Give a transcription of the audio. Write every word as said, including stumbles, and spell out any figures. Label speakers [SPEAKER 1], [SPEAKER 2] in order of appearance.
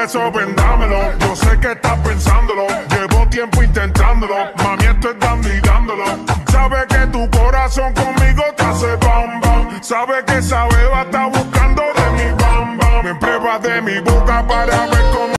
[SPEAKER 1] eso vendámelo. Yo sé que estás pensándolo, llevo tiempo intentándolo. Mami, esto es dando y dándolo. Sabe que tu corazón conmigo te hace bam bam. Sabe que esa beba está buscando de mi bam bam. Me pruebas de mi boca para ver cómo